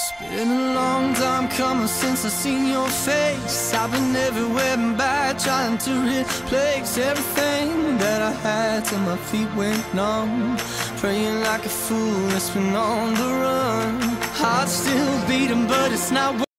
Been a long time coming since I seen your face. I've been everywhere and back, trying to replace everything that I had till my feet went numb. Praying like a fool that's been on the run. Heart still beating, but it's not